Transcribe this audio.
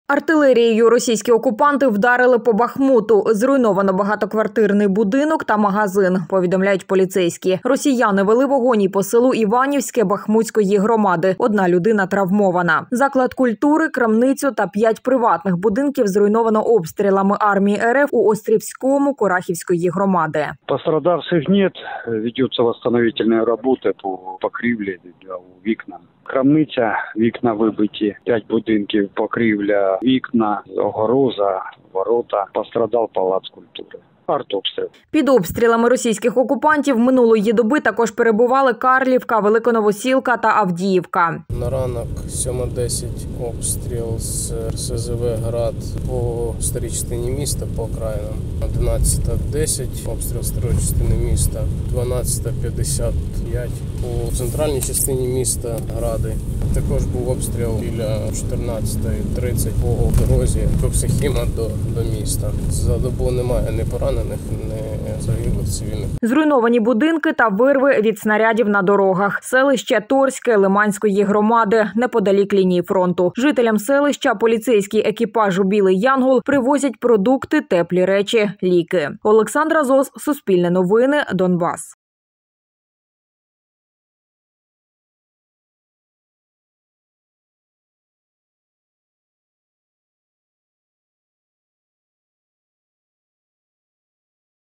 Артилерією російські окупанти вдарили по Бахмуту. Зруйновано багатоквартирний будинок та магазин, повідомляють поліцейські. Росіяни вели вогонь і по селу Іванівське Бахмутської громади. Одна людина травмована. Заклад культури, крамницю та 5 приватних будинків зруйновано обстрілами армії РФ у Острівському Курахівської громади. Пострадавших нет. Ведуться восстановительные работы по покрівлі, вікнам. Крамниця, вікна вибиті, 5 будинків, покрівля, вікна, огорожа, ворота. Пострадав палац культури. Артобстріл. Під обстрілами російських окупантів минулої доби також перебували Карлівка, Великоновосілка та Авдіївка. На ранок 7:10 обстріл з РСЗВ «Град» по старій частині міста, по окраїнам. 11:10 обстріл старої частини міста. 12:55 по центральній частині міста Гради. Також був обстріл біля 14:30 по дорозі Копсихіма до міста. За добу немає ні поранених, ні загиблих цивільних. Зруйновані будинки та вирви від снарядів на дорогах. Селище Торське Лиманської громади, неподалік лінії фронту. Жителям селища поліцейський екіпаж «Білий Янгол» привозять продукти, теплі речі, ліки. Олександра Зос, Суспільне новини, Донбас.